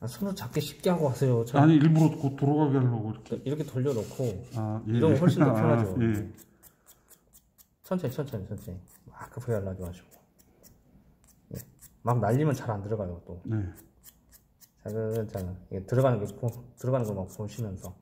손으로 잡기 쉽게 하고 하세요. 아니 일부러 곧 돌아가게 하려고 이렇게 돌려놓고 예. 이러면 훨씬 더 편하죠. 예. 천천히 막 급하게 하려고 하시고 막 날리면 잘 안 들어가요 또. 네. 자그자그 이게 들어가는 거 막 보시면서.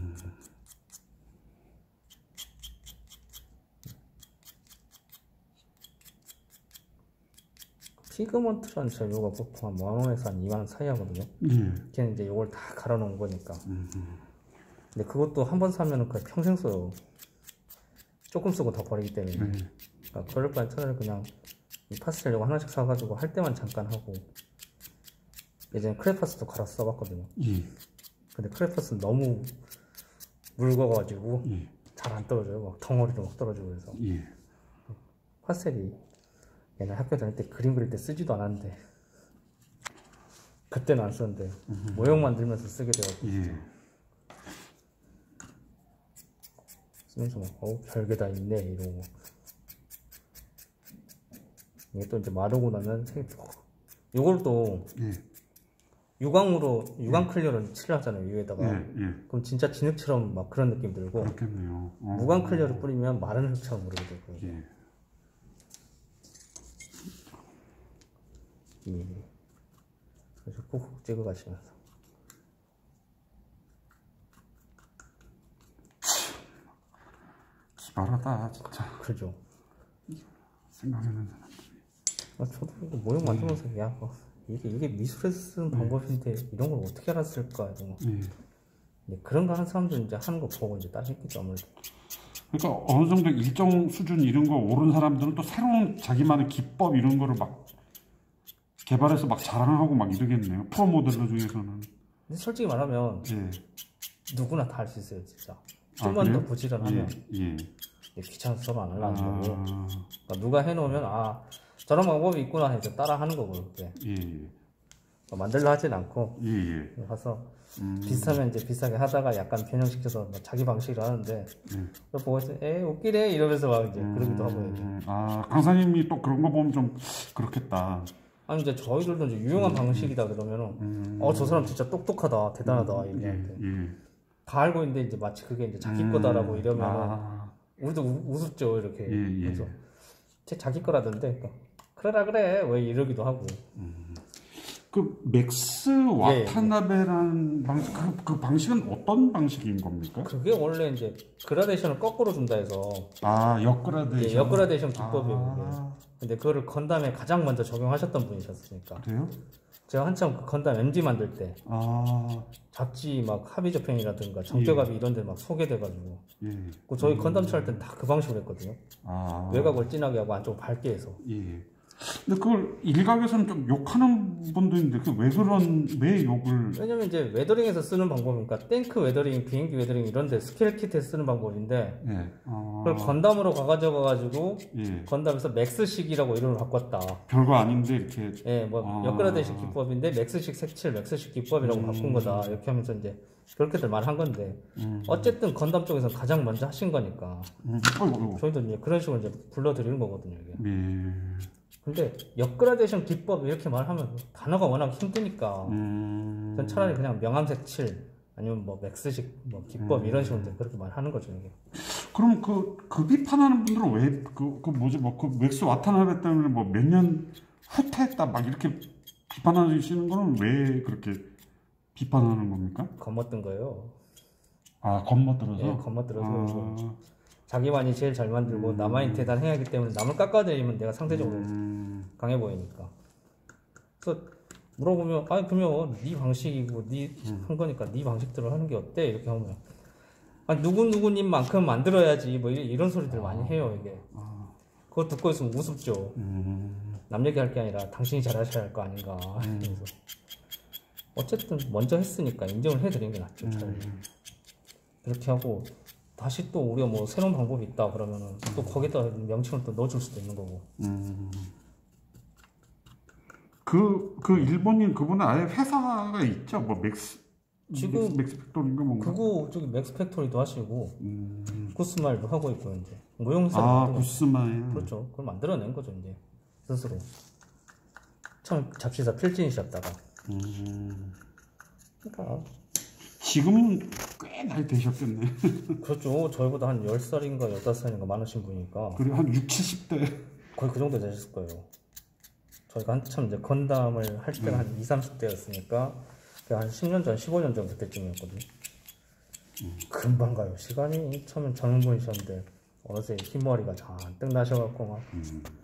피그먼트라는 재료가 보통 한 10,000원에서 한 20,000원 사이 하거든요. 걔는 이제 요걸 다 갈아 놓은 거니까. 근데 그것도 한 번 사면은 거의 평생 써요. 조금 쓰고 다 버리기 때문에. 그러니까 그럴 바엔 차라리 그냥 이 파스텔 요거 하나씩 사가지고 할 때만 잠깐 하고. 예전에 크레파스도 갈아 써봤거든요. 근데 크레파스는 너무 묽어가지고 잘 안 떨어져요. 막 덩어리로 막 떨어지고 그래서. 파스텔이 옛날 학교 다닐 때 그림 그릴 때 쓰지도 않았는데 그때는 안 썼는데 모형 만들면서 쓰게 돼가지고 쓰면서 막 별게 다 있네 이러고. 이게 또 이제 마르고 나면 이걸 또 유광 클리어를 칠하잖아요 위에다가. 그럼 진짜 진흙처럼 막 그런 느낌 들고. 그렇겠네요. 무광 클리어를 뿌리면 마른 흙처럼 그러게 되고. 그래서 꾹꾹 찍어 가시면서. 기발하다 진짜. 그죠. 생각하는 사람들이. 저도 이거 모형 만들면서 야 이게 미술에서 쓰는 방법인데 이런 걸 어떻게 알았을까 이런 거. 그런 거 하는 사람들은 이제 하는 거 보고 이제 따지겠죠 아무래도. 그러니까 어느 정도 일정 수준 이런 거 오른 사람들은 또 새로운 자기만의 기법 이런 거를 막 개발해서 막 자랑하고 막 이러겠네요. 프로 모델러 중에서는. 근데 솔직히 말하면 누구나 다 할 수 있어요 진짜. 좀만 더 부지런하면. 귀찮아서 서로 안 하려는 거고. 그러니까 누가 해놓으면 저런 방법이 있구나 해서 따라 하는 거고. 만들려 하진 않고 가서 비슷하면 이제 비슷하게 하다가 약간 변형시켜서 자기 방식으로 하는데 그걸 보고 있으면 웃기네 이러면서 막 이제 그러기도 하고. 강사님이 또 그런 거 보면 좀 그렇겠다. 아니 이제 저희들도 이제 유용한 방식이다 그러면은 저 사람 진짜 똑똑하다 대단하다 얘기한테 다 알고 있는데 이제 마치 그게 이제 자기 거다라고 이러면은 우리도 우습죠 이렇게. 그래서 제 자기 거라던데 그래라 그래 왜 이러기도 하고. 그 맥스 와타나베라는 방식, 그 방식은 어떤 방식인 겁니까? 그게 원래 이제 그라데이션을 거꾸로 준다 해서. 역그라데이션. 역그라데이션 기법이에요. 근데 그거를 건담에 가장 먼저 적용하셨던 분이셨으니까. 그래요? 제가 한참 그 건담 MG 만들 때 잡지 막 합의접행이라든가 정교갑이 이런 데 막 소개돼가지고 저희 건담 칠할 땐 다 그 방식으로 했거든요. 외곽을 진하게 하고 안쪽을 밝게 해서. 근데 그걸 일각에서는 좀 욕하는 분도 있는데 왜 욕을? 왜냐면 이제 웨더링에서 쓰는 방법이니까 탱크 웨더링, 비행기 웨더링 이런데 스케일 키트에 쓰는 방법인데 그걸 건담으로 가져가가지고 건담에서 맥스식이라고 이름을 바꿨다. 별거 아닌데 이렇게. 역그라데이션 기법인데 맥스식 색칠, 맥스식 기법이라고 바꾼 거다 이렇게 하면서 이제 그렇게들 말한 건데 어쨌든 건담 쪽에서 가장 먼저 하신 거니까 저희도 이제 그런 식으로 이제 불러드리는 거거든요 이게. 근데 역그라데이션 기법 이렇게 말하면 단어가 워낙 힘드니까 전 차라리 그냥 명암색 칠 아니면 뭐 맥스식 뭐 기법 이런 식으로 그렇게 말하는 거죠 이게. 그럼 그 비판하는 분들은 왜 그 맥스 와타나베 때문에 뭐 몇 년 후퇴했다 막 이렇게 비판하시는 거는 왜 그렇게 비판하는 겁니까? 겁먹던 거예요. 겁먹들어서? 겁먹들어서. 자기만이 제일 잘 만들고 나만이 대단해야 하기 때문에 남을 깎아내리면 내가 상대적으로 강해 보이니까. 그래서 물어보면 그러면 네 방식이고 네 한 거니까 네 방식대로 하는 게 어때? 이렇게 하면 누구님만큼 만들어야지 뭐 이런 소리들 많이 해요 이게. 그거 듣고 있으면 우습죠. 남 얘기할 게 아니라 당신이 잘하셔야 할 거 아닌가. 그래서 어쨌든 먼저 했으니까 인정을 해드리는 게 낫죠. 그렇게 하고 다시 또 우리가 뭐 새로운 방법이 있다 그러면은 또 거기다 명칭을 또 넣어줄 수도 있는 거고. 그 일본인 그분은 아예 회사가 있죠. 뭐 맥스 팩토리인가 뭔가. 그거 저기 맥스 팩토리도 하시고 구스마일도 하고 있고 이제 모형사. 구스마일. 그렇죠. 그걸 만들어낸 거죠 이제 스스로. 처음 잡지사 필진이셨다가. 그러니까 지금은 꽤 나이 되셨겠네. 그렇죠. 저희보다 한 10살인가 15살인가 많으신 분이니까. 그리고 한 6, 70대. 거의 그 정도 되셨을 거예요. 저희가 한참 이제 건담을 할 때가 한 20, 30대였으니까 한 10년 전, 15년 전 그때쯤이었거든요. 금방 가요. 시간이 처음엔 젊은 분이셨는데 어느새 흰머리가 잔뜩 나셔갖고 막